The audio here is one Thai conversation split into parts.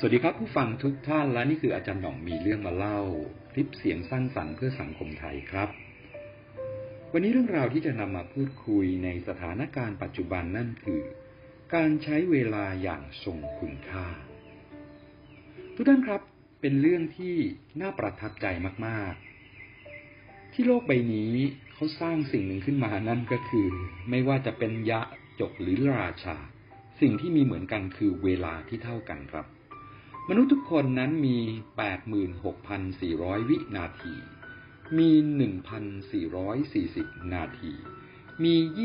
สวัสดีครับผู้ฟังทุกท่านและนี่คืออาจารย์หน่องมีเรื่องมาเล่าคลิปเสียงสร้างสรรค์เพื่อสังคมไทยครับวันนี้เรื่องราวที่จะนำมาพูดคุยในสถานการณ์ปัจจุบันนั่นคือการใช้เวลาอย่างทรงคุณค่าทุกท่านครับเป็นเรื่องที่น่าประทับใจมากๆที่โลกใบนี้เขาสร้างสิ่งหนึ่งขึ้นมานั่นก็คือไม่ว่าจะเป็นยะจกหรือราชาสิ่งที่มีเหมือนกันคือเวลาที่เท่ากันครับมนุษย์ทุกคนนั้นมี 86,400 วินาที มี 1,440 นาที มี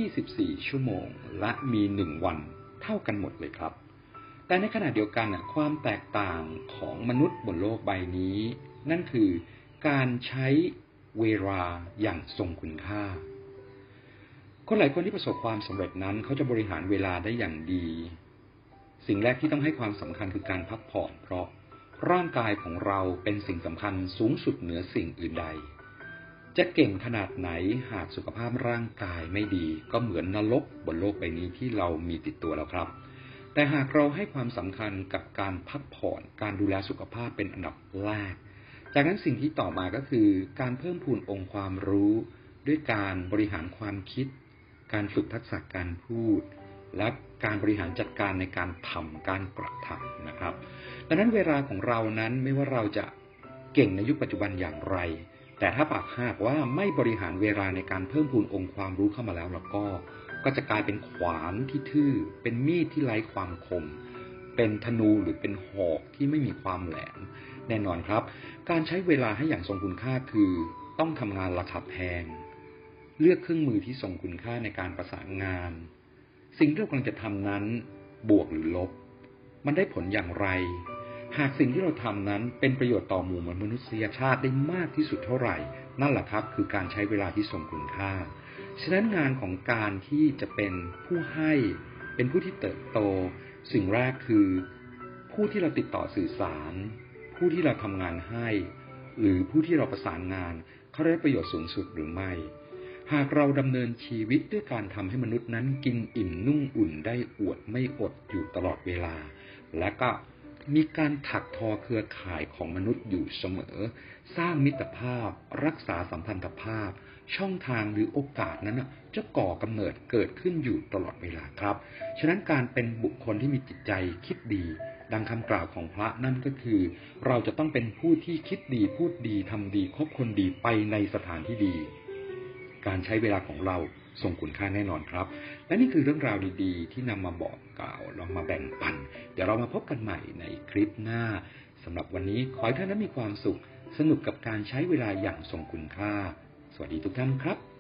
24 ชั่วโมง และมี 1 วันเท่ากันหมดเลยครับ แต่ในขณะเดียวกันความแตกต่างของมนุษย์บนโลกใบนี้นั่นคือการใช้เวลาอย่างทรงคุณค่า คนหลายคนที่ประสบความสำเร็จนั้นเขาจะบริหารเวลาได้อย่างดีสิ่งแรกที่ต้องให้ความสำคัญคือการพักผ่อนเพราะร่างกายของเราเป็นสิ่งสำคัญสูงสุดเหนือสิ่งอื่นใดจะเก่งขนาดไหนหากสุขภาพร่างกายไม่ดีก็เหมือนนรกบนโลกใบนี้ที่เรามีติดตัวแล้วครับแต่หากเราให้ความสำคัญกับการพักผ่อนการดูแลสุขภาพเป็นอันดับแรกจากนั้นสิ่งที่ต่อมาก็คือการเพิ่มพูนองค์ความรู้ด้วยการบริหารความคิดการฝึกทักษะการพูดและการบริหารจัดการในการทำการกระทำนะครับดังนั้นเวลาของเรานั้นไม่ว่าเราจะเก่งในยุคปัจจุบันอย่างไรแต่ถ้าหากว่าไม่บริหารเวลาในการเพิ่มพูนองค์ความรู้เข้ามาแล้วก็จะกลายเป็นขวานที่ทื่อเป็นมีดที่ไร้ความคมเป็นธนูหรือเป็นหอกที่ไม่มีความแหลมแน่นอนครับการใช้เวลาให้อย่างทรงคุณค่าคือต้องทำงานราคาแพงเลือกเครื่องมือที่ทรงคุณค่าในการประสานงานสิ่งที่เรากำลังจะทำนั้นบวกหรือลบมันได้ผลอย่างไรหากสิ่งที่เราทำนั้นเป็นประโยชน์ต่อหมู่มนุษยชาติได้มากที่สุดเท่าไหร่นั่นแหละครับคือการใช้เวลาที่ทรงคุณค่าฉะนั้นงานของการที่จะเป็นผู้ให้เป็นผู้ที่เติบโตสิ่งแรกคือผู้ที่เราติดต่อสื่อสารผู้ที่เราทำงานให้หรือผู้ที่เราประสานงานเขาได้ประโยชน์สูงสุดหรือไม่หากเราดำเนินชีวิตด้วยการทำให้มนุษย์นั้นกินอิ่มนุ่งอุ่นได้อวดไม่อดอยู่ตลอดเวลาและก็มีการถักทอเครือข่ายของมนุษย์อยู่เสมอสร้างมิตรภาพรักษาสัมพันธภาพช่องทางหรือโอกาสนั้นจะก่อกำเนิดเกิดขึ้นอยู่ตลอดเวลาครับฉะนั้นการเป็นบุคคลที่มีจิตใจคิดดีดังคำกล่าวของพระนั่นก็คือเราจะต้องเป็นผู้ที่คิดดีพูดดีทำดีคบคนดีไปในสถานที่ดีการใช้เวลาของเราทรงคุณค่าแน่นอนครับและนี่คือเรื่องราวดีๆที่นำมาบอกกล่าวเรามาแบ่งปันเดี๋ยวเรามาพบกันใหม่ในคลิปหน้าสำหรับวันนี้ขอให้ท่านนั้นมีความสุขสนุกกับการใช้เวลาอย่างทรงคุณค่าสวัสดีทุกท่านครับ